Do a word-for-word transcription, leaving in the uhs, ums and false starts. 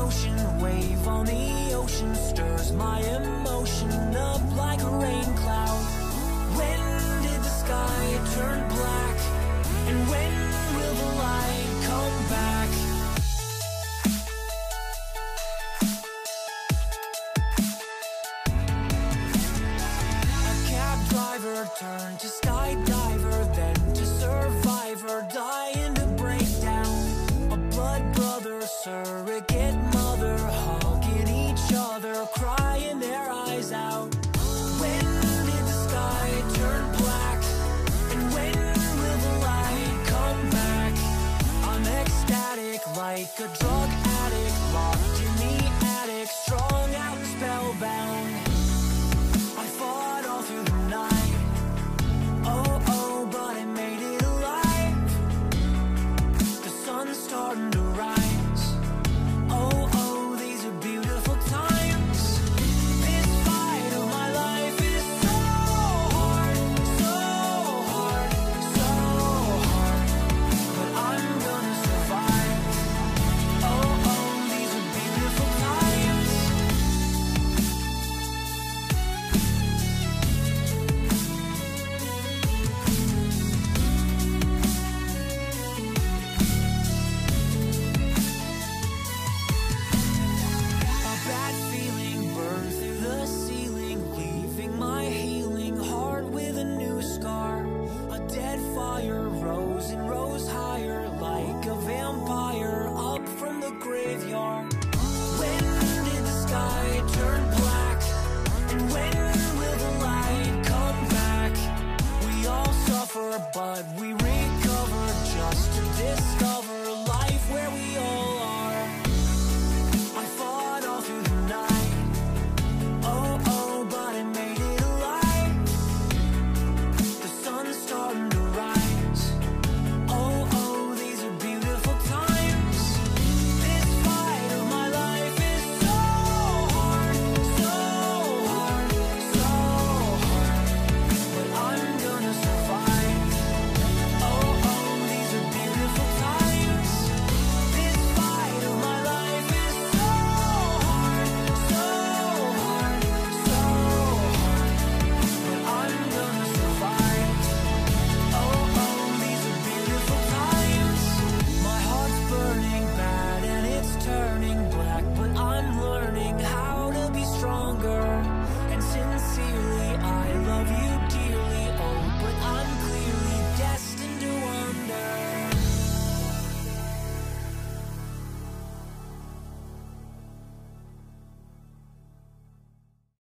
ocean wave on the ocean stirs my emotion up like a rain cloud. When did the sky turn black? And when will the light come back? A cab driver turned to skydiver, then to survivor, dying to break down. A blood brother, surrogate mother, hugging each other, crying their eyes out. When did the sky turn black? And when will the light come back? I'm ecstatic like a drug.